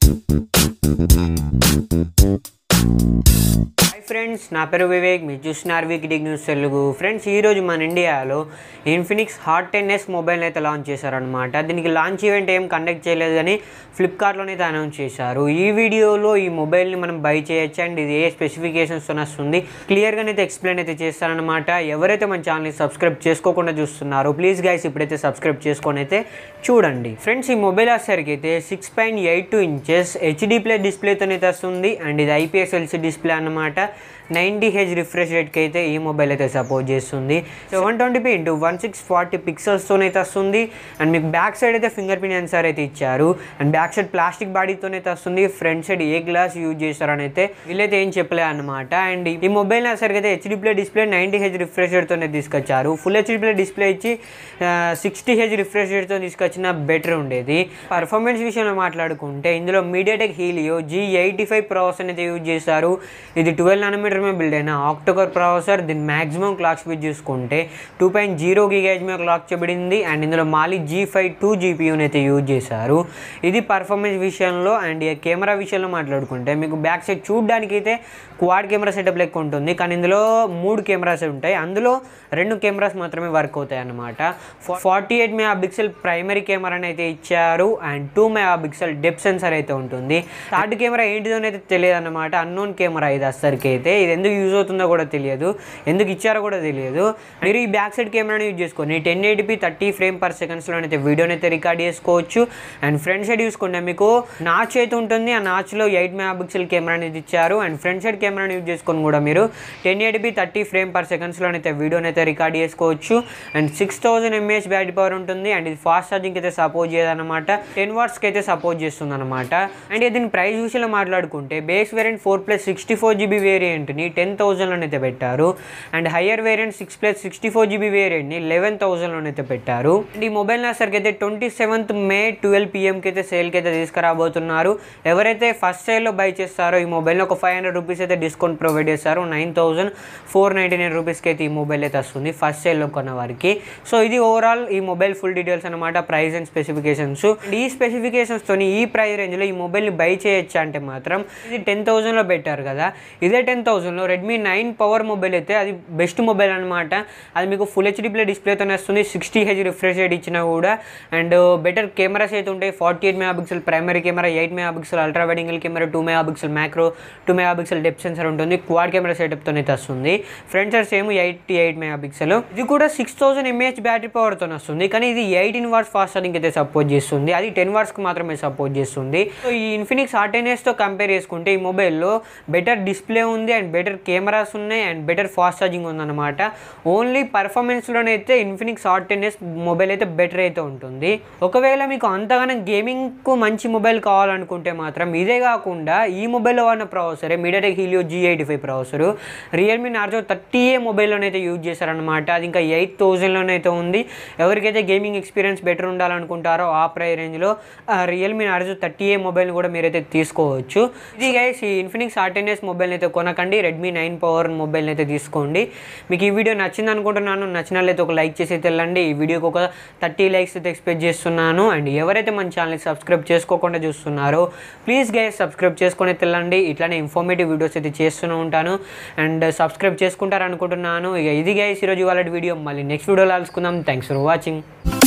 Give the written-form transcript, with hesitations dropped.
Friends నా పేరు వివేక్ మీరు చూస్తున్నారు vickytechnewstelugu ఫ్రెండ్స్ ఈ రోజు మన ఇండియాలో Infinix Hot 10s మొబైల్ అయితే లాంచ్ చేశారన్నమాట. దీనికి లాంచ్ ఈవెంట్ ఏం కండక్ట్ చేయలేదు కానీ ఫ్లిప్కార్ట్లోనే అయితే అనౌన్స్ చేశారు. ఈ వీడియోలో ఈ మొబైల్ని మనం బై చేయొచ్చు అండ్ ఇది ఏ స్పెసిఫికేషన్స్తో వస్తుంది క్లియర్గా అయితే ఎక్స్ప్లెయిన్ అయితే చేస్తారనమాట. ఎవరైతే మన ఛానల్ని సబ్స్క్రైబ్ చేసుకోకుండా చూస్తున్నారో ప్లీజ్ గైస్ ఇప్పుడైతే సబ్స్క్రైబ్ చేసుకొని అయితే చూడండి. ఫ్రెండ్స్ ఈ మొబైల్ వచ్చేసరికి అయితే 6.82 ఇంచెస్ హెచ్డి ప్లస్ డిస్ప్లేతో అయితే వస్తుంది అండ్ ఇది IPS LCD డిస్ప్లే అన్నమాట. 90Hz రిఫ్రెష్ రేట్కి అయితే ఈ మొబైల్ అయితే సపోర్ట్ చేస్తుంది. 720x1640 పిక్సెల్స్తో అయితే వస్తుంది అండ్ మీకు బ్యాక్ సైడ్ అయితే ఫింగర్ ప్రింట్ సెన్సార్ అయితే ఇచ్చారు అండ్ బ్యాక్ సైడ్ ప్లాస్టిక్ బాడీతో అయితే వస్తుంది. Front side a glass use చేస్తారని అయితే వీళ్ళైతే ఏం చెప్పలే అనమాట. అండ్ ఈ మొబైల్ వచ్చేసరికి అయితే HD plus display 90Hz refresh రేట్తోనే తీసుకొచ్చారు. ఫుల్ హెచ్డి ప్లస్ డిస్ప్లే ఇచ్చి 60Hz రిఫ్రెష్ రేట్తో తీసుకొచ్చిన బెటర్ ఉండేది. పర్ఫార్మెన్స్ విషయంలో మాట్లాడుకుంటే ఇందులో మీడియాటెక్ హీలియో G85 ప్రాసెసర్ అయితే యూజ్ చేశారు. ఇది 12 nm బిల్డ్ అయిన ఆక్టోకోర్ ప్రాసెసర్. దీని మాక్సిమం క్లాక్ స్పీడ్ చూసుకుంటే 2.0 GHz మీద క్లాక్ చేయబడింది అండ్ ఇందులో మాలి G52 GPUని అయితే యూజ్ చేశారు. ఇది పర్ఫార్మెన్స్ విషయంలో. అండ్ కెమెరా విషయంలో మాట్లాడుకుంటే మీకు బ్యాక్ సైడ్ చూడడానికి అయితే క్వాడ్ కెమెరా సెటప్ లెక్క ఉంటుంది కానీ ఇందులో 3 కెమెరాస్ ఉంటాయి. అందులో 2 కెమెరాస్ మాత్రమే వర్క్ అవుతాయి అన్నమాట. 48 మెగాపిక్సెల్ ప్రైమరీ కెమెరాని అయితే ఇచ్చారు అండ్ 2 మెగాపిక్సెల్ డెప్త్ సెన్సార్ అయితే ఉంటుంది. థర్డ్ కెమెరా ఏంటిదోనైతే తెలియదు అన్నమాట. అన్నోన్ కెమెరా ఇది అసలుకి అయితే. ఇది ఎందుకు యూజ్ అవుతుందో కూడా తెలియదు, ఎందుకు ఇచ్చారో కూడా తెలియదు. మీరు ఈ బ్యాక్ సైడ్ కెమెరాని యూజ్ చేసుకొని 1080p 30 frames/second అయితే వీడియోని అయితే రికార్డ్ చేసుకోవచ్చు. అండ్ ఫ్రంట్ సైడ్ చూసుకుంటే మీకు నాచ్ అయితే ఉంటుంది. ఆ నాచ్లో 8 మెగాపిక్సెల్ కెమెరాని ఇచ్చారు అండ్ ఫ్రంట్ సైడ్ కెమెరాని యూజ్ చేసుకొని కూడా మీరు 1080p 30 frames/second అయితే వీడియోని అయితే రికార్డ్ చేసుకోవచ్చు. అండ్ 6000 mAh బ్యాటరీ పవర్ ఉంటుంది అండ్ ఇది ఫాస్ట్ ఛార్జింగ్ అయితే సపోర్ట్ చేయదన్నమాట. 10 watts అయితే సపోర్ట్ చేస్తుంది అనమాట. అండ్ దీని ప్రైస్ విషయంలో మాట్లాడుకుంటే బేస్ వేరియంట్ 4+64GB వేరియంట్ని 10,000లోనైతే పెట్టారు అండ్ హయ్యర్ వేరియంట్ 6+64GB వేరియంట్ని 11,000లోనైతే పెట్టారు. అండ్ ఈ మొబైల్ వచ్చేసరికి అయితే 27th May 12 PM అయితే సేల్కి అయితే తీసుకురాబోతున్నారు. ఎవరైతే ఫస్ట్ సేల్లో బై చేస్తారో ఈ మొబైల్ని ఒక 500 రూపీస్ అయితే డిస్కౌంట్ ప్రొవైడ్ చేస్తారు. 9,499 రూపీస్కి అయితే ఈ మొబైల్ అయితే వస్తుంది ఫస్ట్ సేల్లో కొన్న వారికి. సో ఇది ఓవరాల్ ఈ మొబైల్ ఫుల్ డీటెయిల్స్ అనమాట, ప్రైస్ అండ్ స్పెసిఫికేషన్స్. ఈ స్పెసిఫికేషన్స్తో ఈ ప్రైస్ రేంజ్లో ఈ మొబైల్ని బై చేయొచ్చు అంటే మాత్రం ఇది 10,000లో పెట్టారు కదా. ఇదే 10,000లో Redmi 9 పవర్ మొబైల్ అయితే అది బెస్ట్ మొబైల్ అనమాట. అది మీకు ఫుల్ హెచ్డి ప్లే డిస్ప్లేతోనే వస్తుంది. 60Hz రిఫ్రెష్ రేట్ ఇచ్చినా కూడా అండ్ బెటర్ కెమెరాస్ అయితే ఉంటాయి. 48 megapixel primary camera, 8 megapixel ultra wide angle camera, 2 megapixel macro, 2 megapixel depth sensor ఉంటుంది. క్వాడ్ కెమెరా సెటప్తో అయితే వస్తుంది. Front side same 88 megapixel. ఇది కూడా 6000 mAh బ్యాటరీ పవర్తో వస్తుంది కానీ ఇది 18 watts ఫాస్ట్ ఛార్జింగ్ అయితే సపోర్ట్ చేస్తుంది. అది 10 wattsకి మాత్రమే సపోర్ట్ చేస్తుంది. సో ఈ Infinix Hot 10sతో కంపేర్ చేసుకుంటే ఈ మొబైల్లో బెటర్ డిస్ప్లే ఉంది అండ్ బెటర్ కెమెరాస్ ఉన్నాయి అండ్ బెటర్ ఫాస్ట్ ఛార్జింగ్ ఉందన్నమాట. ఓన్లీ పర్ఫార్మెన్స్లోనైతే Infinix Hot 10s మొబైల్ అయితే బెటర్ అయితే ఉంటుంది. ఒకవేళ మీకు అంతగానో గేమింగ్కు మంచి మొబైల్ కావాలనుకుంటే మాత్రం ఇదే కాకుండా ఈ మొబైల్లో ఉన్న ప్రాసెసరే MediaTek Helio G85 processor Realme Narzo 30A మొబైల్లోనైతే యూజ్ చేశారనమాట. అది ఇంకా 8,000లోనైతే ఉంది. ఎవరికైతే గేమింగ్ ఎక్స్పీరియన్స్ బెటర్ ఉండాలనుకుంటారో ఆ ప్రైస్ రేంజ్లో రియల్మీ నార్జో 30A మొబైల్ కూడా మీరైతే తీసుకోవచ్చు. ఇది గైస్ ఈ Infinix Hot 10s మొబైల్ అయితే కొనకండి, Redmi 9 పవర్ మొబైల్ అయితే తీసుకోండి. మీకు ఈ వీడియో నచ్చింది అనుకుంటున్నాను. నచ్చినట్లయితే ఒక లైక్ చేసి వెళ్ళండి. ఈ వీడియోకి ఒక 30 likes అయితే ఎక్స్పెక్ట్ చేస్తున్నాను. అండ్ ఎవరైతే మన ఛానల్ని సబ్స్క్రైబ్ చేసుకోకుండా చూస్తున్నారో ప్లీజ్ గైస్ సబ్స్క్రైబ్ చేసుకొని వెళ్ళండి. ఇట్లానే ఇన్ఫర్మేటివ్ వీడియోస్ అయితే చేస్తూనే ఉంటాను అండ్ సబ్స్క్రైబ్ చేసుకుంటారు అనుకుంటున్నాను. ఇక ఇది గైస్ ఈరోజు వాళ్ళ వీడియో. మళ్ళీ నెక్స్ట్ వీడియోలో కలుసుకుందాం. Thanks for watching.